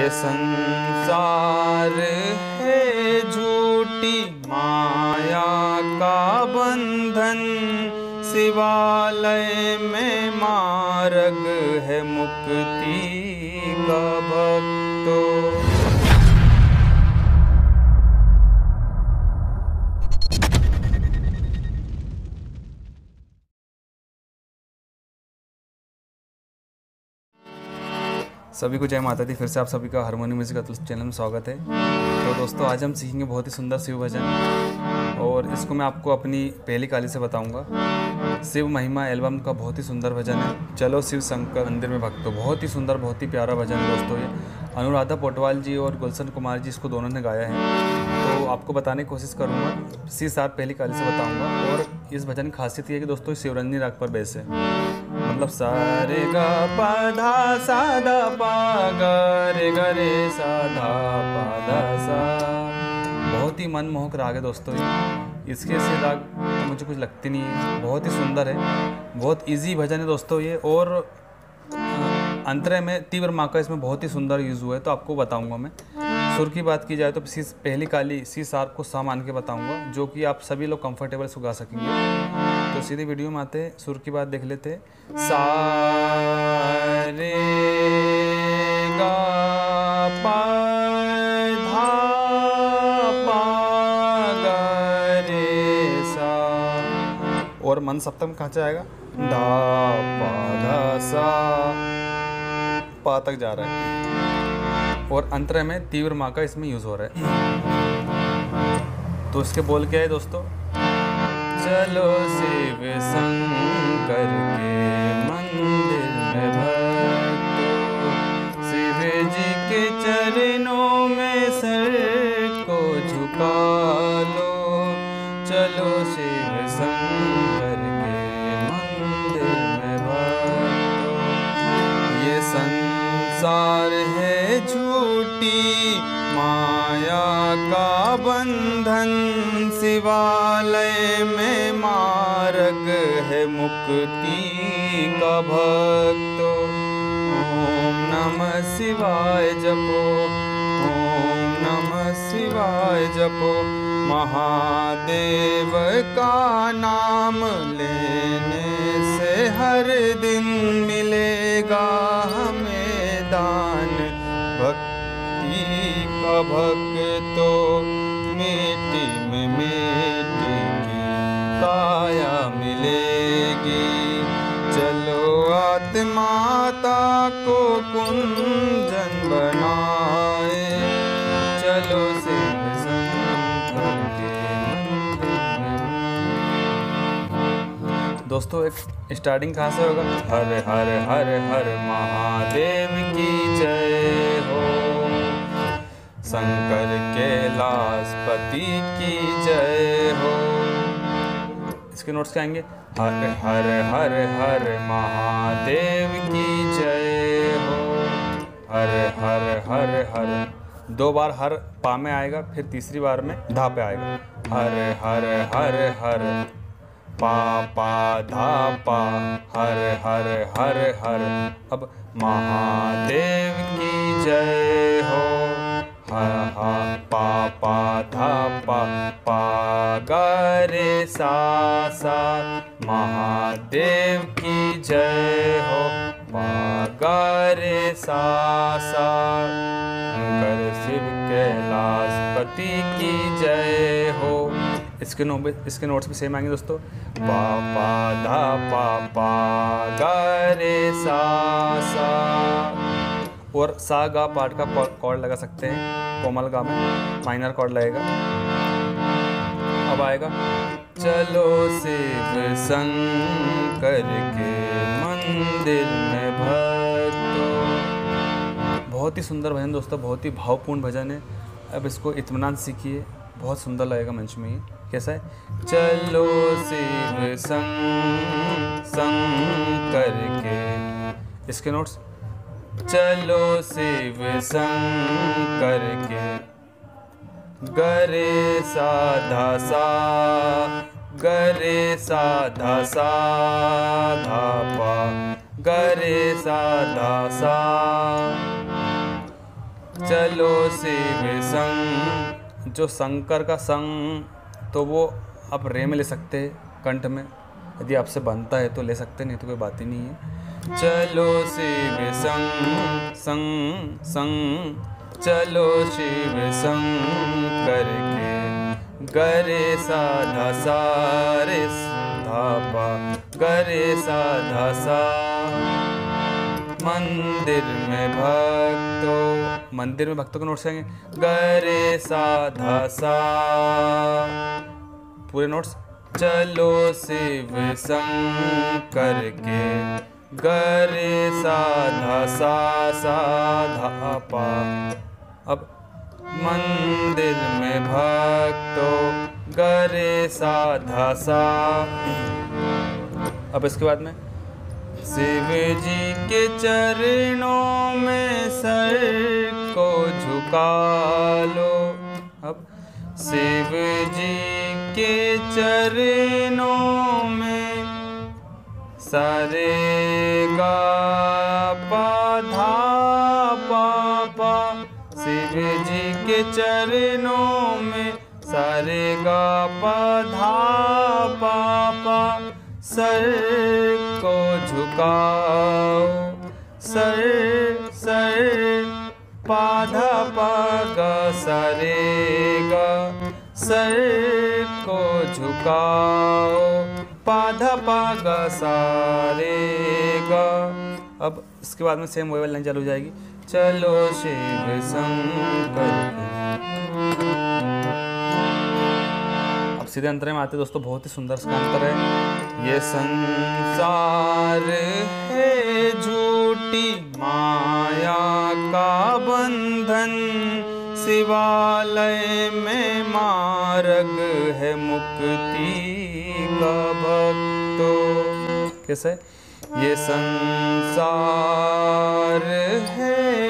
ये संसार है झूठी माया का बंधन, शिवालय में मार्ग है मुक्ति का भक्तों। सभी को जय माता दी। फिर से आप सभी का हारमोनी म्यूजिक चैनल में स्वागत है। तो दोस्तों, आज हम सीखेंगे बहुत ही सुंदर शिव भजन, और इसको मैं आपको अपनी पहली कली से बताऊंगा। शिव महिमा एल्बम का बहुत ही सुंदर भजन है, चलो शिव शंकर मंदिर में भक्तों। बहुत ही सुंदर, बहुत ही प्यारा भजन है दोस्तों। ये अनुराधा पोटवाल जी और गुलशन कुमार जी इसको दोनों ने गाया है। तो आपको बताने की कोशिश करूँगा, C-शार्प पहली कली से बताऊँगा। और इस भजन की खासियत ये है कि दोस्तों शिवरंजनी राग पर बेस है, मतलब सा रे गा पा धा सा धा पा गा रे गा रे सा धा पा धा सा। बहुत ही मनमोहक राग है दोस्तों ये। इसके से राग तो मुझे कुछ लगती नहीं है, बहुत ही सुंदर है, बहुत इजी भजन है दोस्तों ये। और अंतरे में तीव्र माँ का इसमें बहुत ही सुंदर यूज़ हुआ है, तो आपको बताऊंगा मैं। सुर की बात की जाए तो पहली काली C-शार्प को सा मान के बताऊंगा, जो कि आप सभी लोग कंफर्टेबल से गा सकेंगे। तो सीधे वीडियो में आते, सुर की बात देख लेते। सा रे गा पा धा पा गा रे सा। और मन सप्तम कहाँ से आएगा? धा पा धा सा, पा तक जा रहा है। और अंतरे में तीव्र माँ का इसमें यूज़ हो रहा है। तो इसके बोल क्या है दोस्तों? चलो शिव शंकर के मंदिर में भक्तों, शिव जी के चरणों में सर को झुका लो। चलो शिव शंकर के मंदिर में भक्तों, ये संसार है झूठी माया का बंधन, शिवालय में मार्ग है मुक्ति का भक्तों। ओम नमः शिवाय जपो, ओम नमः शिवाय जपो। महादेव का नाम लेने से हर दिन मिलेगा हमें दान भक्ति का भक्तों। मिट्टी में मिट्टी की काया मिलेगी, चलो आत्माता को कुंजन बनाए। चलो शिव शंकर के मंदिर में। दोस्तों, एक स्टार्टिंग कहाँ से होगा? हर हर हर हर महादेव की जय हो, शंकर कैलाशपति की जय हो। इसके नोट्स क्या आएंगे? हर हर हर हर महादेव की जय हो, हर हर हर हर। 2 बार हर पा में आएगा, फिर तीसरी बार में धा पे आएगा। हर हर हर हर पा पा धा पा, हर हर हर हर। अब महादेव की जय हो, हा हा पा पा धा पा पा गा रे सा सा। महादेव की जय हो, पा गा रे सा सा। शंकर शिव कैलाशपति की जय हो। इसके नोट्स भी सेम आएंगे दोस्तों। पा पा धा पा पा गा रे सा सा। और सा गा पार्ट का कॉर्ड लगा सकते हैं, कोमल गा में माइनर कॉर्ड लगेगा। अब आएगा चलो शिव शंकर के मंदिर में भक्तों। बहुत ही सुंदर भजन दोस्तों, बहुत ही भावपूर्ण भजन है। अब इसको इत्मीनान सीखिए, बहुत सुंदर लगेगा मंच में। ये कैसा है? चलो शिव शंकर के। इसके नोट्स, चलो शिव शंकर के। गरे सा धा सा, गरे सा धा सा धा पा, गरे सा धा सा। चलो शिव संग, जो शंकर का संग तो वो आप रे में ले सकते हैं कंठ में, यदि आपसे बनता है तो ले सकते, नहीं तो कोई बात ही नहीं है। चलो शिव संग संग संग, चलो शिव संग करके, गरे सा धा सा रे धा पा, गरे सा धा सा। मंदिर में भक्तों, मंदिर में भक्तों के नोट्स आएंगे, गरे सा धा सा, पूरे नोट्स। चलो शिव संग करके, गरे सा धा पा। अब मंदिर में भक्तों, गरे सा धा सा। अब इसके बाद में शिव जी के चरणों में सर को झुका लो। अब शिव जी के चरणों में सारे गा पा धा पा पा, शिव जी के चरणों में सारे गा पा धा पा पा। सर को झुकाओ, सर सर पा धा पा गा सारे गा, सर को झुकाओ पा धा पा गा सारे गा। अब इसके बाद में सेम वही वाली लाइन चालू हो जाएगी, चलो शिव संग करके। अब सीधे अंतरे में आते दोस्तों, बहुत ही सुंदर सा अंतर है। ये संसार है झूठी माया का बंधन, शिवालय में मार्ग है मुक्ति का भक्तों। कैसे? ये संसार है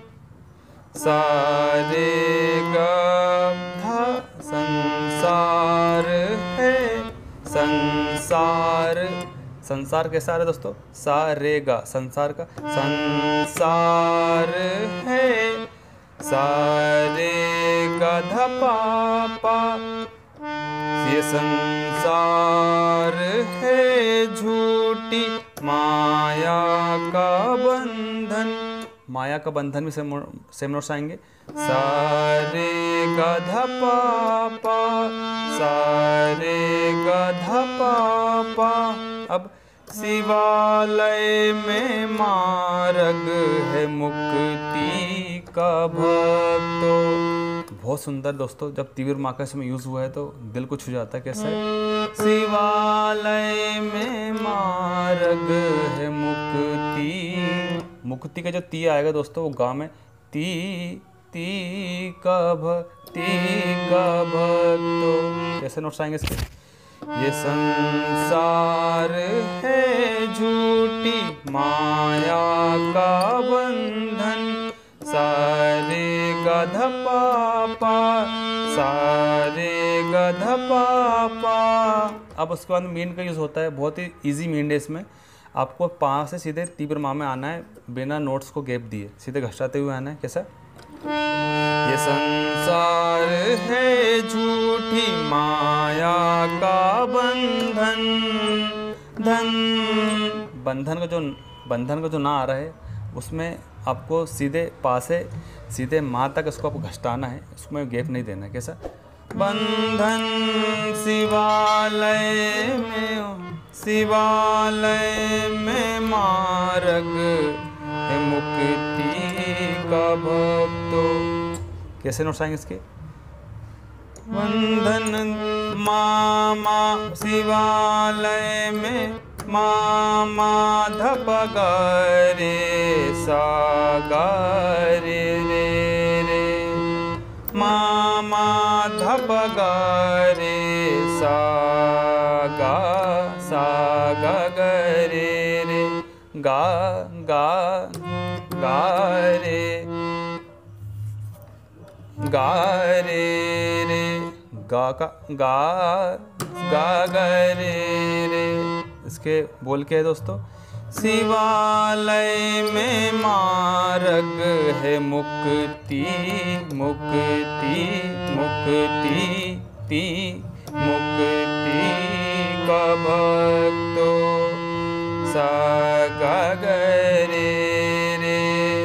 सारे गा धा, संसार है संसार, संसार कैसा है दोस्तों? सा रे गा, संसार का संसार है सारे गा धा पा पा। ये संसार है झूठी माया का बंधन, माया का बंधन भी सेम नोट्स आएंगे, सारे गा धा पा पा, सारे गा धा पा पा। अब शिवालय में मार्ग है मुक्ति का भक्तों। बहुत सुंदर दोस्तों, जब तीव्र माँ का इसमें यूज हुआ है तो दिल को छू जाता है। कैसा है? शिवालय में मार्ग है मुक्ति, मुक्ति का जो ती आएगा दोस्तों वो गा में ती ती का भक्ति का भक्तों। कैसे नोट्स आएंगे इसके? ये संसार है झूठी माया का बंधन, सारे गा धा पा पा, सारे गा धा पा पा। अब उसके बाद मीन का यूज़ होता है, बहुत ही इजी मीन है इसमें। आपको पा से सीधे तीव्र माँ में आना है, बिना नोट्स को गैप दिए सीधे घसटाते हुए आना है। कैसा? ये संसार है झूठी माया का बंधन, धन बंधन का जो ना आ रहा है उसमें आपको सीधे पा से सीधे माँ तक इसको आपको घसटाना है, उसमें गैप नहीं देना है। कैसा? बंधन शिवालय में मार्ग है मुक्ति का भक्तों। कैसे नोट्स आएंगे इसके? बंधन मामा शिवालय में मामा धप गे सा गे रे रे, मामा धप गे सा गा रे रे, गा गा गा रे गा रे रे, गा का गा गा गे रे रे। इसके बोल के है दोस्तों, शिवालय में मार्ग है मुक्ति मुक्ति मुक्ति ती मुक्ति का भक्तो सा गा ग रे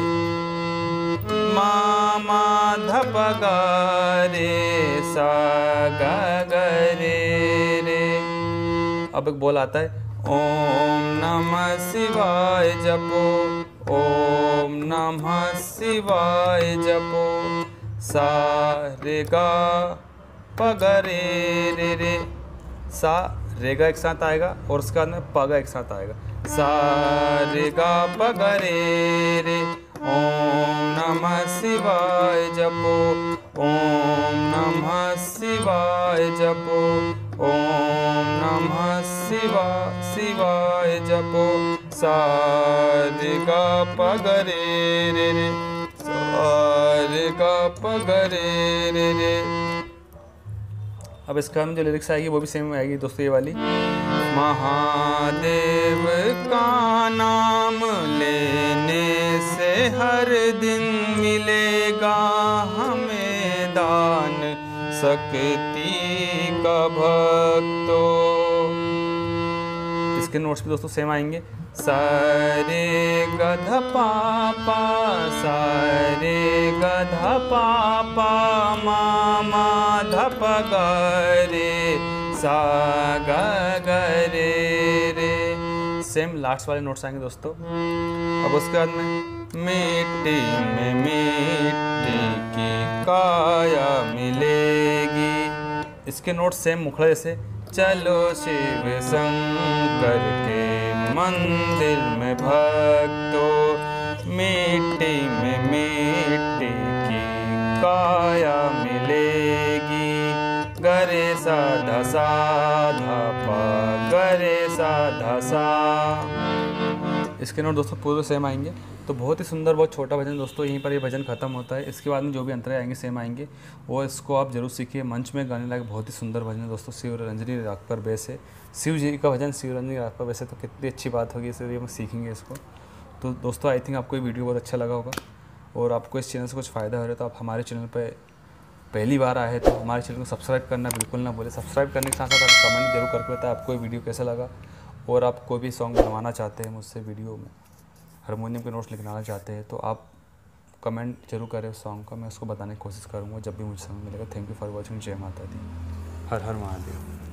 मा मा ध प गा रे सा गा ग रे। अब एक बोल आता है, ओम नमः शिवाय जपो, ओम नमः शिवाय जपो, सा रे गा प ग रे रे। सा रे गा एक साथ आएगा और उसके बाद में प गा एक साथ आएगा। सा रे गा प ग रे। ओम नमः शिवाय जपो, ओम नमः शिवाय जपो, ओम नमः शिवाय जपो, सा रे गा प ग रे सा रे गा प ग रे। अब इसका में जो लिरिक्स आएगी वो भी सेम आएगी दोस्तों, ये वाली। महादेव का नाम लेने से हर दिन मिलेगा हमें दान शक्ति का भक्तो। इसके नोट्स भी दोस्तों सेम आएंगे। सा रे ग ध पा पा, सा रे ग ध पा पा, मा मा ध प ग रे, सा ग ग रे। सेम लास्ट वाले नोट्स आएंगे दोस्तों। अब उसके बाद में मिट्टी में मिट्टी की काया मिलेगी। इसके नोट्स सेम मुखड़ा जैसे। चलो शिव शंकर के मंदिर में भक्तो, मिट्टी में मिट्टी की काया मिलेगी, गरे सा धा सा धा पा, गरे सा धा सा। इसके नोट दोस्तों पूरे सेम आएंगे। तो बहुत ही सुंदर, बहुत छोटा भजन दोस्तों, यहीं पर ये भजन खत्म होता है। इसके बाद में जो भी अंतरे आएंगे सेम आएंगे, वो इसको आप जरूर सीखिए। मंच में गाने लायक बहुत ही सुंदर भजन है दोस्तों। शिव रंजनी राग पर बेस है, शिव जी का भजन शिव रंजनी राग पर बेस है, तो कितनी अच्छी बात होगी, इसलिए हम सीखेंगे इसको। तो दोस्तों आई थिंक आपको ये वीडियो बहुत अच्छा लगा होगा, और आपको इस चैनल से कुछ फ़ायदा हो रहा है तो आप हमारे चैनल पर पहली बार आए तो हमारे चैनल को सब्सक्राइब करना बिल्कुल ना भूलें। सब्सक्राइब करने के साथ साथ आप कमेंट जरूर करके बताएं आपको ये वीडियो कैसा लगा, और आप कोई भी सॉन्ग बनवाना चाहते हैं मुझसे, वीडियो में हारमोनियम के नोट्स लिखना चाहते हैं, तो आप कमेंट जरूर करें उस सॉन्ग का, मैं उसको बताने की कोशिश करूँगा जब भी मुझे समय मिलेगा। Thank you for watching. जय माता दी। हर हर महादेव।